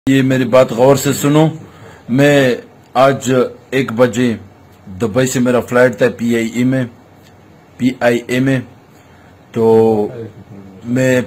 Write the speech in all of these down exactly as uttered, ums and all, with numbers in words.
ये मेरी बात गौर से सुनो। मैं आज एक बजे दुबई से मेरा फ्लाइट था पी आई ए में पी आई ए में तो मैं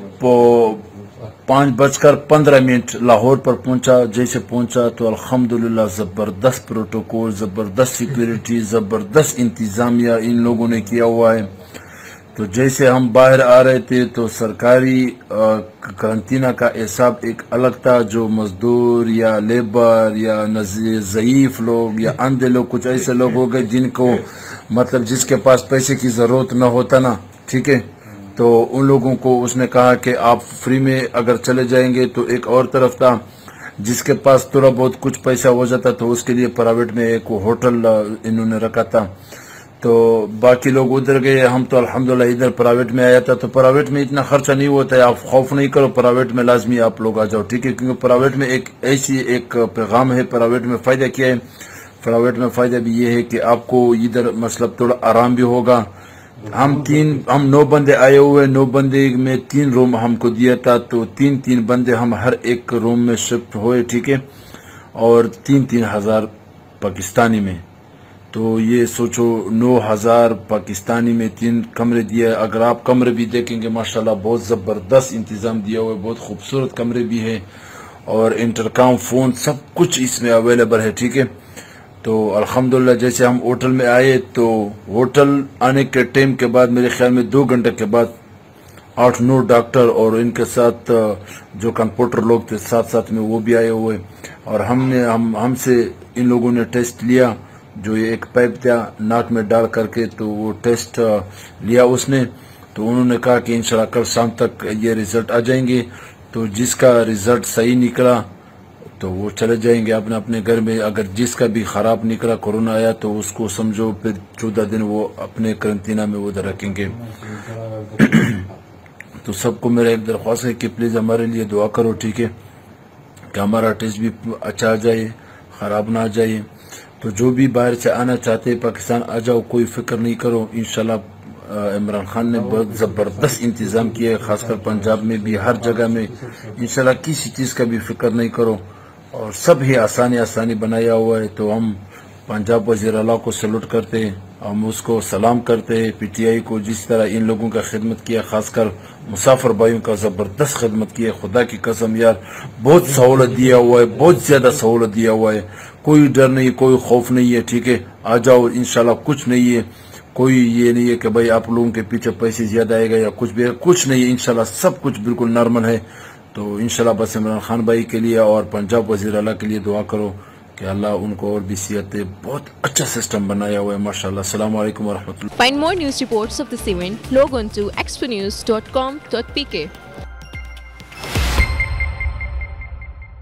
पाँच बजकर पंद्रह मिनट लाहौर पर पहुंचा। जैसे पहुंचा तो अल्हम्दुलिल्लाह ज़बरदस्त प्रोटोकॉल, ज़बरदस्त सिक्योरिटी, ज़बरदस्त इंतज़ामिया इन लोगों ने किया हुआ है। तो जैसे हम बाहर आ रहे थे तो सरकारी कांटीना का हिसाब एक अलग था। जो मजदूर या लेबर या ज़ईफ लोग या अंधे लोग, कुछ ऐसे लोग हो गए जिनको मतलब जिसके पास पैसे की ज़रूरत न होता ना, ठीक है, तो उन लोगों को उसने कहा कि आप फ्री में अगर चले जाएंगे। तो एक और तरफ था जिसके पास थोड़ा बहुत कुछ पैसा हो जाता तो उसके लिए प्राइवेट में एक होटल इन्होंने रखा था। तो बाकी लोग उधर गए, हम तो अल्हम्दुलिल्लाह इधर प्राइवेट में आया था। तो प्राइवेट में इतना खर्चा नहीं होता है, आप खौफ नहीं करो, प्राइवेट में लाजमी आप लोग आ जाओ, ठीक है। क्योंकि प्राइवेट में एक ऐसी एक पैगाम है, प्राइवेट में फ़ायदा क्या है, प्राइवेट में फ़ायदा भी ये है कि आपको इधर मतलब थोड़ा आराम भी होगा। हम तीन हम नौ बंदे आए हुए, नौ बंदे में तीन रूम हमको दिया था। तो तीन तीन बंदे हम हर एक रूम में शिफ्ट हुए, ठीक है, और तीन तीन हजार पाकिस्तानी में। तो ये सोचो नौ हजार पाकिस्तानी में तीन कमरे दिए। अगर आप कमरे भी देखेंगे माशाल्लाह बहुत ज़बरदस्त इंतज़ाम दिया हुआ है, बहुत खूबसूरत कमरे भी है और इंटरकॉम फ़ोन सब कुछ इसमें अवेलेबल है, ठीक है। तो अल्हम्दुलिल्लाह जैसे हम होटल में आए तो होटल आने के टाइम के बाद मेरे ख्याल में दो घंटे के बाद आठ नौ डॉक्टर और इनके साथ जो कंप्यूटर लोग थे साथ साथ में वो भी आए हुए। और हमने हम हमसे इन लोगों ने टेस्ट लिया, जो ये एक पाइप था नाक में डाल करके, तो वो टेस्ट लिया उसने। तो उन्होंने कहा कि इंशाल्लाह कल शाम तक ये रिजल्ट आ जाएंगे। तो जिसका रिजल्ट सही निकला तो वो चले जाएंगे अपने अपने घर में। अगर जिसका भी खराब निकला, कोरोना आया, तो उसको समझो फिर चौदह दिन वो अपने क्वारंटीना में उधर रखेंगे। तो सबको मेरा एक दरख्वास्त है कि प्लीज़ हमारे लिए दुआ करो, ठीक है, कि हमारा टेस्ट भी अच्छा आ जाए, ख़राब ना आ जाए। तो जो भी बाहर से आना चाहते हैं पाकिस्तान आ जाओ, कोई फिक्र नहीं करो। इंशाल्लाह इमरान खान ने बहुत ज़बरदस्त इंतज़ाम किया है, खासकर पंजाब में भी, हर जगह में। इंशाल्लाह किसी चीज़ का भी फिक्र नहीं करो और सब ही आसानी आसानी बनाया हुआ है। तो हम पंजाब वज़ीर आला को सैल्यूट करते हैं, हम उसको सलाम करते हैं, पी टी आई को जिस तरह इन लोगों का खिदमत किया, खासकर मुसाफिर भाइयों का ज़बरदस्त खिदमत किया। खुदा की कसम यार बहुत सहूलत दिया हुआ है, बहुत ज़्यादा सहूलत दिया हुआ है। कोई डर नहीं, कोई खौफ नहीं है, ठीक है, आ जाओ, इंशाल्लाह कुछ नहीं है। कोई ये नहीं है कि भाई आप लोगों के पीछे पैसे ज़्यादा आएगा या कुछ भी, कुछ नहीं है। इंशाल्लाह सब कुछ बिल्कुल नॉर्मल है। तो इंशाल्लाह बस इमरान खान भाई के लिए और पंजाब वज़ीर आला के लिए दुआ करो कि अल्लाह उनको और भी सेहत दे। बहुत अच्छा सिस्टम बनाया हुआ है माशाल्लाह। अस्सलाम वालेकुम व रहमतुल्लाह। Find more news reports of this event. Log on to expo news dot com dot p k.